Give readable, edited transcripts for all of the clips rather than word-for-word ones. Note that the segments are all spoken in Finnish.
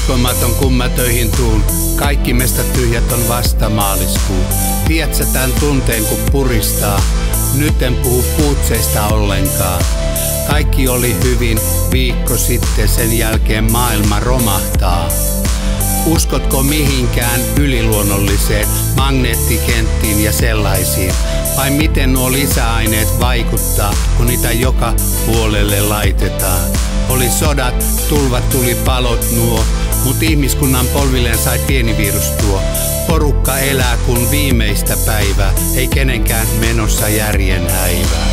Uskomaton kun mä töihin tuun, kaikki meistä tyhjät on vasta maaliskuu. Tiedätkö tän tunteen kun puristaa, nyt en puhu puutseista ollenkaan. Kaikki oli hyvin viikko sitten, sen jälkeen maailma romahtaa. Uskotko mihinkään yliluonnolliseen, magneettikenttiin ja sellaisiin? Vai miten nuo lisäaineet vaikuttaa, kun niitä joka puolelle laitetaan? Oli sodat, tulvat, tuli palot nuo, mut ihmiskunnan polvilleen sai pieni virus tuo. Porukka elää kun viimeistä päivää, ei kenenkään menossa järjen häivää.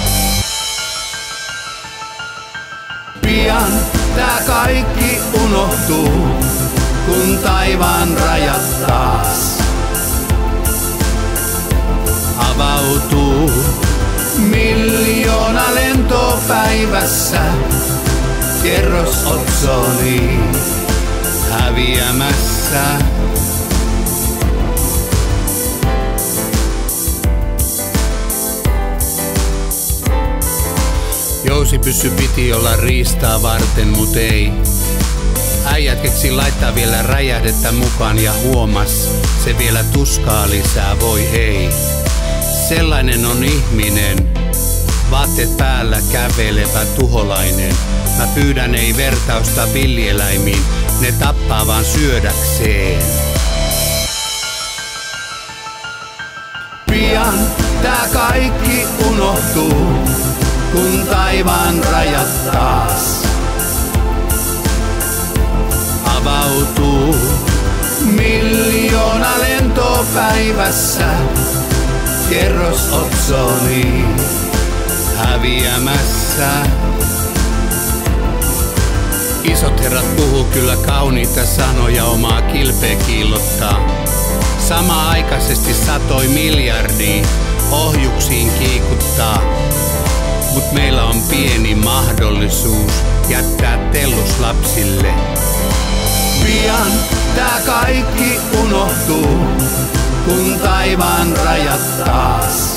Pian tää kaikki unohtuu, kun taivaan rajat taas avautuu. 1,000,000 lentoa päivässä, kerros otsoni häviämässä. Jousipyssy piti olla riistaa varten, mut ei. Äijät keksi laittaa vielä räjähdettä mukaan ja huomas, se vielä tuskaa lisää, voi ei. Sellainen on ihminen, vaatteet päällä kävelevä tuholainen. Mä pyydän ei vertausta villieläimiin, ne tappaa vaan syödäkseen. Pian tää kaikki unohtuu, kun taivaan rajat taas avautuu. 1,000,000 lentoa päivässä, kerros otsoni häviämässä. Isot herrat puhuu kyllä kauniita sanoja, omaa kilpeä kiillottaa. Samaaikaisesti 100 miljardia ohjuksiin kiikuttaa. Mut meillä on pieni mahdollisuus jättää tellus lapsille. Pian tää kaikki unohtuu, kun taivaan rajat taas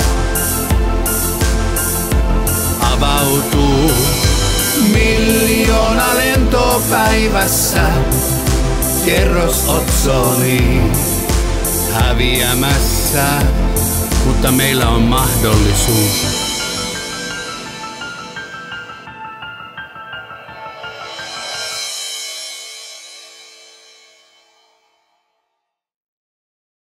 avautuu. 1,000,000 lentoa päivässä, kerros otsoni häviämässä. Mutta meillä on mahdollisuus